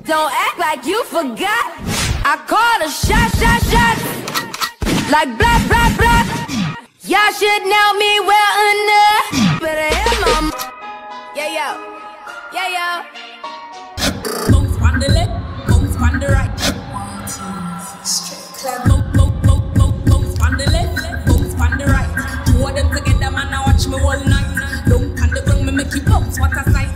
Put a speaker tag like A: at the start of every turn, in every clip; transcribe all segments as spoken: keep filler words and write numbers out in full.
A: Don't act like you forgot. I called a shot, shot, shot. Like blah, blah, blah. Y'all should know me well enough. But I am on. Yeah, yo. Yeah, yo.
B: Bounce on the left, bounce on the right. Bounce, bounce, bounce, bounce, bounce on the left, bounce on the right. Two of them together, man, I watch me all night. Don't on the ground, me make you bounce. What a sight.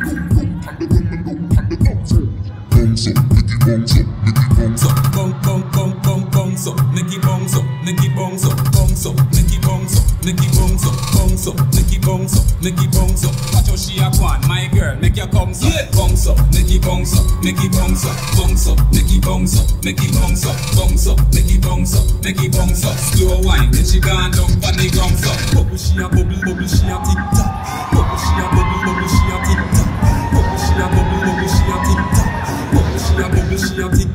C: Bounce up, make it bounce up, make it bounce up.
D: Bounce, bounce, bounce, bounce, bounce up, make it bounce up, make it bounce up, bounce up, make it bounce up, make it bounce up, bounce up, make it bounce up, make it bounce up. Watch how she a gone, my girl, make your bounce up, bounce up, make it bounce up, make it bounce up, bounce up, make it bounce up, make it bounce up, bounce up, make it bounce up, make it bounce up. Slow wine, then she gone down on the ground up. Bubble she a bubble, bubble she a tick tock. Bubble she a bubble, bubble she a tick tock. Bubble she a bubble, bubble she a tick tock. Bubble she a bubble she a tick tock.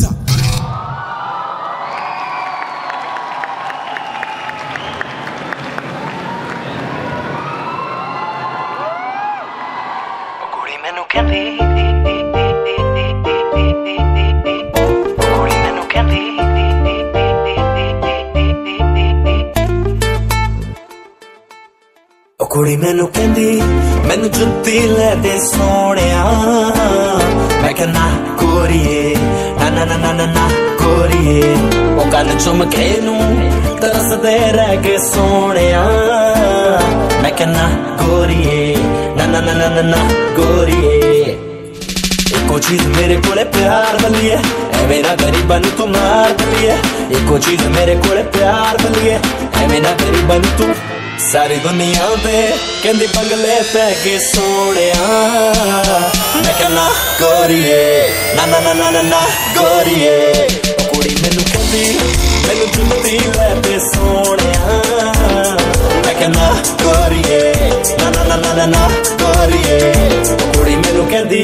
E: कुड़ी मैनू कहंदी मैनू जुत्ती ले दे सोहणिया मैं कह ना गोरीए ना ना ना ना ना ना गोरीए ओ गल चुम के नू तरसदे रह गए सोहणिया मैं कह ना गोरीए ना ना ना ना ना ना गोरीए एको चीज मेरे कोले प्यार बलिए ऐ मेरा गरीबा नू तू मार बलिए एको चीज मेरे कोले प्यार बलिए ऐ मेरा गरीबा नू तू सारी दुनिया पे कहंदी बंगले पै गए सोहणिया मैं कहना गोरीए ना ना ना ना ना ना गोरीए कुड़ी मैनू कहंदी मैनू जुत्ती लै दे सोहणिया मैं कहना गोरीए ना ना ना ना ना ना गोरीए कुड़ी मैनू कहंदी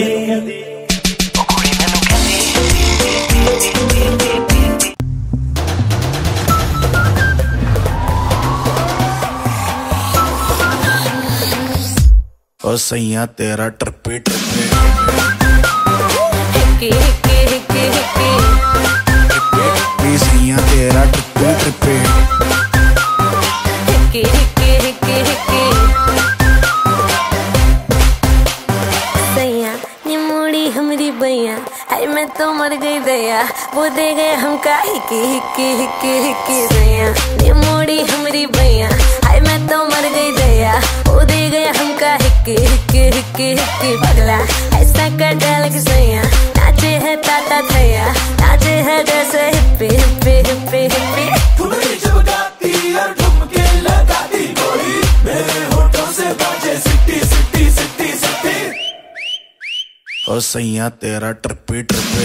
F: ओ सैया तेरा ट्रिपे ट्रिपे
A: Hickey, hickey, hickey, hickey.
F: ट्रिपे सैया तेरा ट्रिपे ट्रिपे
A: Hickey, hickey, hickey, hickey. सैया नी मुड़ी हमरी बैया हाय मैं तो मर गई दया वो दे गए हमका हिक्की हिक्की हिक्की हिक्की सैया नी मुड़ी हमरी बैया हाय मैं तो मर गई दया वो दे गए हमका हिक्की हिक्की हिक्की हिक्की पगला ऐसा कर डाल के सैया नाचे है ताता थैया नाचे है जैसे hippie hippie hippie hippie
E: thumri जब गाती और ठुमके लगाती गोरी मेरे होठों से बाजे सिटी सिटी सिटी सिटी
F: ओ सैया तेरा ट्रिपे ट्रिपे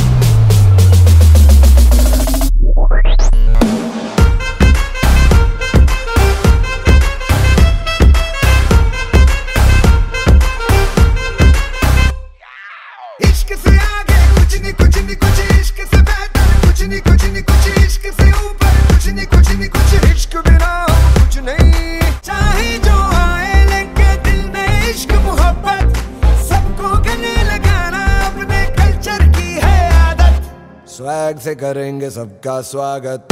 G: स्वैग से करेंगे सबका स्वागत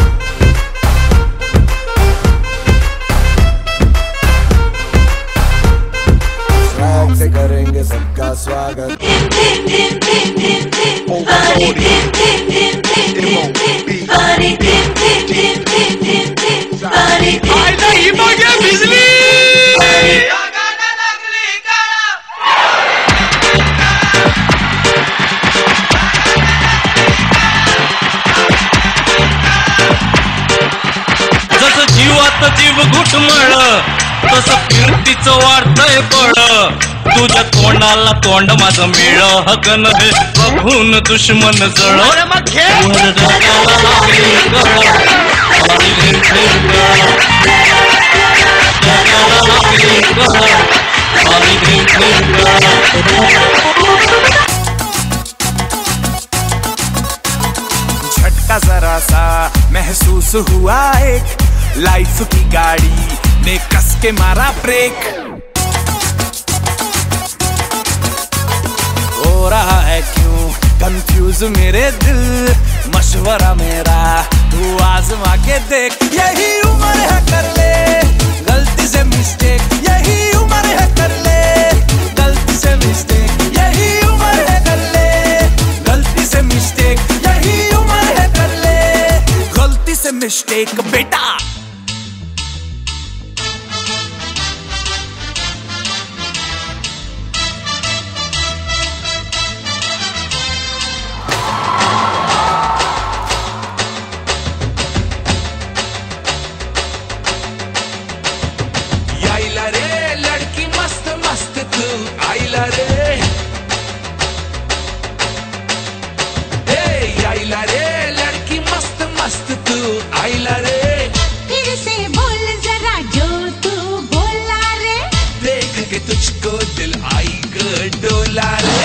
G: स्वैग से करेंगे सबका स्वागत
D: बिजली जीवात जीव घुटमळ तसं कीर्तीचं वाढतंय बळ तुझ्या तोंडाला तोंड माझं मिळ हकन हे बघून दुश्मन जळ
H: झटका जरा सा महसूस हुआ एक लाइफ की गाड़ी ने कस के मारा ब्रेक हो रहा है क्यों कंफ्यूज मेरे दिल, मशवरा मेरा तू आजमा के देख। यही उम्र है कर ले गलती से मिस्टेक, यही उम्र है कर ले गलती से मिस्टेक, यही उम्र है कर ले गलती से मिस्टेक, यही उम्र है कर ले गलती से मिस्टेक बेटा।
I: तुझको दिल आई डोला रे।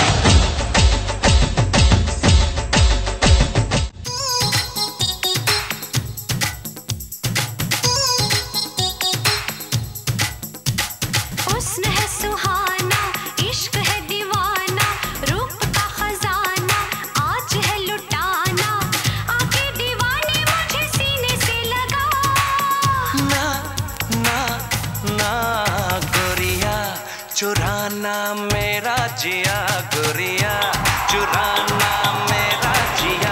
J: हुस्न है सुहाना, इश्क है दीवाना, रूप का खजाना आज है लुटाना, आके दीवाने मुझे सीने से लगा।
E: ना ना ना गोरिया चुराना मेरा जिया, गोरिया चुराना मेरा जिया।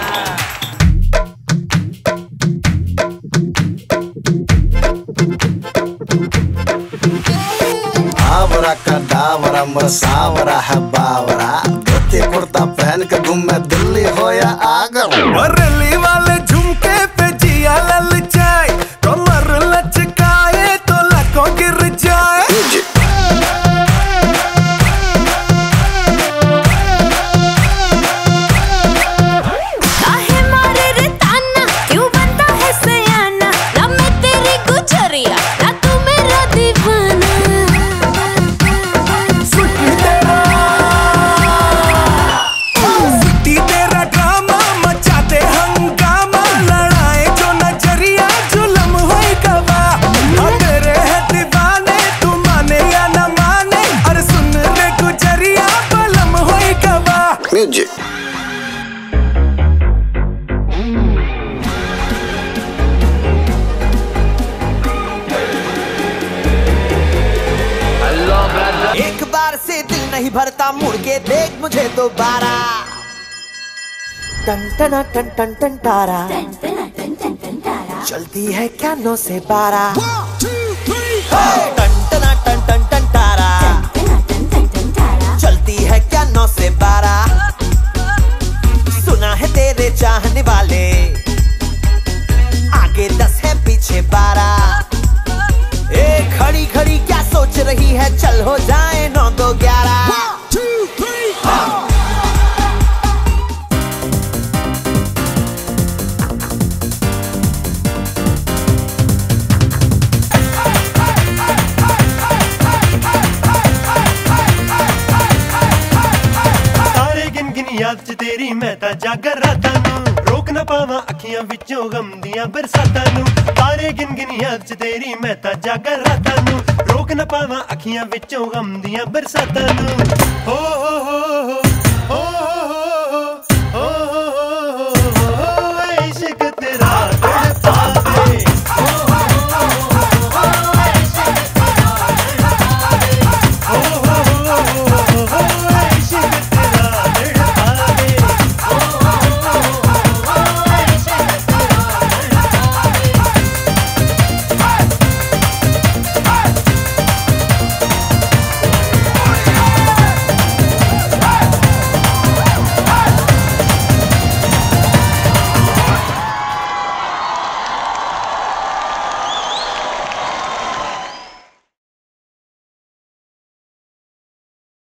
G: आवरा का डावरा मसावरा है बावरा, धोती कुर्ता पहन के घूमे दिल्ली हो या आगरा।
H: रली वाले झुमके पे जिया ललचाए, कमर लचकाए तो लकों गिर जाए।
G: Music.
K: एक बार से दिल नहीं भरता, मुड़ के देख मुझे दोबारा। टन टना टन टन टन तारा, चलती है क्या नौ से बारह। टन टना टन टन टन तारा, चलती है क्या नौ से बारह। सुना है तेरे चाहने वाले, आगे दस है पीछे बारह। ए खड़ी खड़ी क्या सोच रही है, चल हो जाए नौ दो ग्यारह।
L: तारे गिन गिन याद च तेरी मैं ता जागर रातां नूं, रोक ना पावां अखियां विचों गम दियां बरसातां नूं। तारे गिन गिन याद च तेरी मैं ता जागर रातां नूं, रोक ना पावां अखियां विचों गम दियां बरसातां नूं। हो हो हो